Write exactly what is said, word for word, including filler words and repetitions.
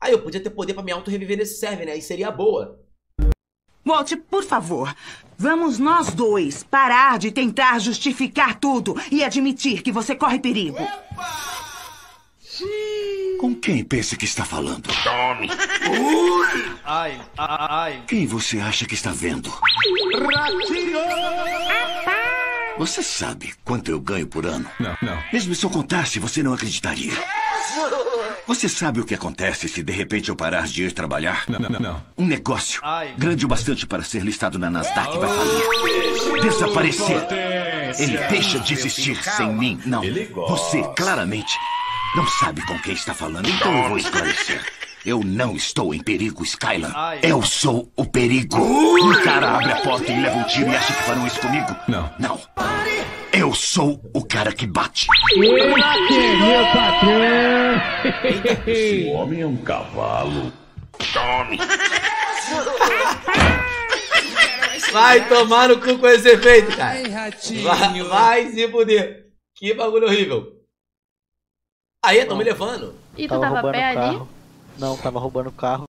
Aí eu podia ter poder pra me auto-reviver nesse server, né? Aí seria boa. Walt, por favor, vamos nós dois parar de tentar justificar tudo e admitir que você corre perigo. Com quem pensa que está falando? Tome. Ai, ai. Quem você acha que está vendo? Ratinho! Você sabe quanto eu ganho por ano? Não, não. Mesmo se eu contasse, você não acreditaria. Você sabe o que acontece se de repente eu parar de ir trabalhar? Não, não, não. Um negócio Ai. grande o bastante para ser listado na Nasdaq vai falir. Desaparecer. Ele deixa de existir sem mim. Não, você claramente não sabe com quem está falando, então eu vou esclarecer. Eu não estou em perigo, Skylar. Ai. Eu sou o perigo. Um cara abre a porta e leva um tiro e acha que farão isso comigo? Não. Não. Eu sou o cara que bate. Meu patrão! Esse homem é um cavalo. Tome. Vai tomar no cu com esse efeito, cara. Vai, vai se fuder. Que bagulho horrível. Aí, tão me levando. E tu tava, tava a pé ali? Não, tava roubando o carro.